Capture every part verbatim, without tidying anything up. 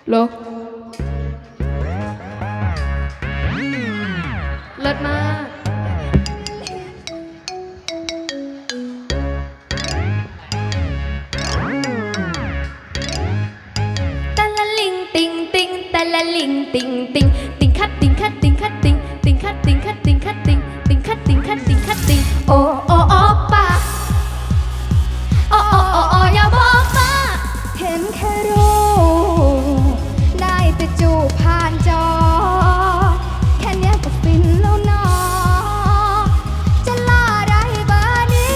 โลเลิศมากตะละลิงติงติงตะละลิงติงติงติงคัดติงคัดติงคัดติงติงคัดติงคัดติงคัดติงติงคัดติงคัดติงคัดติงโอโอโอป้าโอโอโอโออย่าบอกมาเห็นแค่รูปได้แต่จูบผ่านจอแค่เนี้ยก็ฟินแล้วเนาะจะล่าได้เบอร์นี้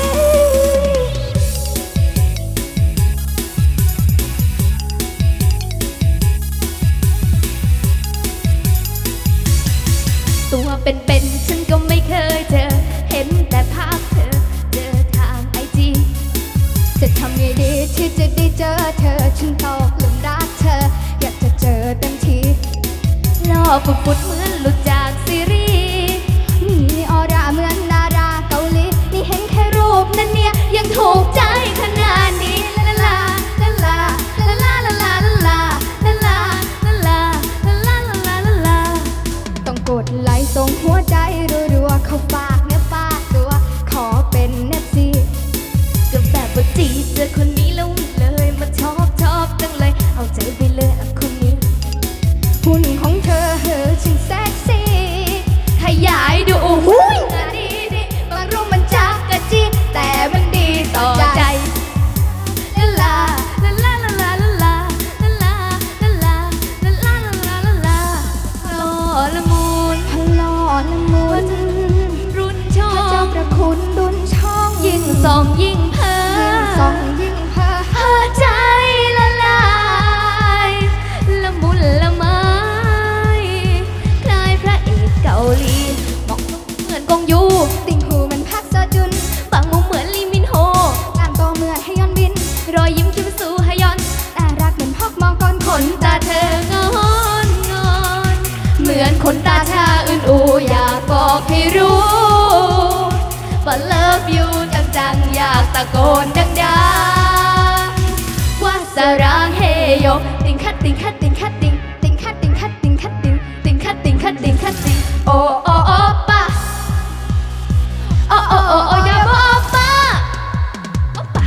ตัวเป็นๆฉันก็ไม่เคยเจอเห็นแต่ภาพเธอเจอทางไอจีจะทำไงดีที่จะได้เจอเธอฉันตกหลุมรักเธออยากจะเจอเต็มทีล่อปุดๆเหมือนหลุดจากซีรีส์มีออร่าเหมือนดาราเกาหลีนี่เห็นแค่รูปนั้นเนี่ยยังถูกใจขนาดนี้ลาลาลาลาลาลาลาลาลาลาลาลาลาลาลาลาลาลาต้องกดไลค์ส่งหัวใจรัวๆเขาฝากเนื้อฝากตัวขอเป็นเน็ตซีก็แบบว่าจีเจอคนนี้แล้วเลยมาชอบชอบจังเลยเอาใจไปเลยคนนี้หุ่นของเธอเฮอช่างเซ็กซี่ขยายดูหุ้ยดีดีบางรูปมันจักกะจีแต่มันดีต่อใจลาลาลาลาลาลาลาลาลาลาลาลาลาลาลาลาหล่อละมุนหล่อละมุนรุ่นช่องเจ้าประคุณรุ่นช่องยิ่งส่องยิ่งเพ้อยิ่งส่องยิ่งเพ้อเพ้อใจละลายละมุนละไมคล้ายพระเอกเกาหลีมองเหมือนกงยูติ่งหูมันพักซอจุนบางมุมเหมือนลีมินโฮงามโตเหมือนฮยอนบินรอยยิ้มคิ้วสูฮยอนน่ารักเหมือนพอกมองก้อนขนตาเธองอนงอนเหมือนขนตาชาอื่นอูอยากบอกให้รู้ว่า love you จังๆอยากตะโกนดังๆว่าสรางเฮโยติงคัดติงคัดติงคัดติงติงคัดติงคัดติงคัดติงติงคัดติงคัดติงคัดติงโอโอโอป้าโอโอโอโออย่าบอกป้าโอป้า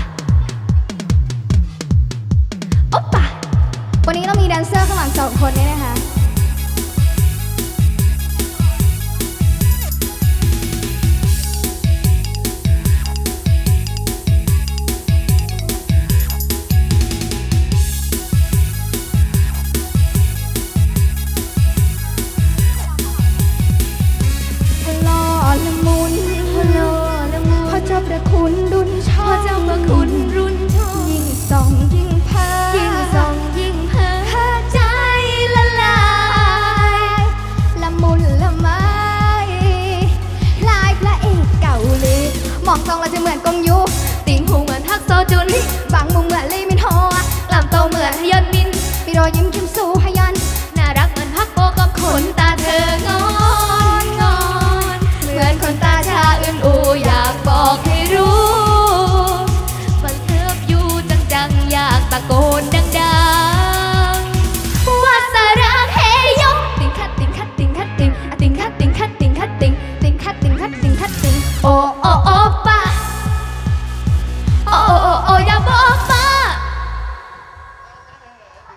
โอป้าวันนี้เรามีแดนเซอร์ข้างหลังสองคนนี้นะคะประคุณรุ่นช่องเจ้าประคุณรุ่นช่องยิ่งส่องยิ่งเพ้อยิ่งส่องยิ่งเพ้อเพ้อใจละลายละมุนละไมคล้ายพระเอกเกาหลีมองส่องเราจะเหมือนกงยูติ่งหูเหมือนทักโซจุนบางมุมเหมือนลีมินโฮลำโตเหมือนฮยอนบินมีรอยยิ้มคิ้วสูฮยอนน่ารักเหมือนพักโบกับขนตาเธองอนงอนเหมือนขนตาชาอื่นอูอยากบอกให้รู้ว่า love you จังๆอยากตะโกน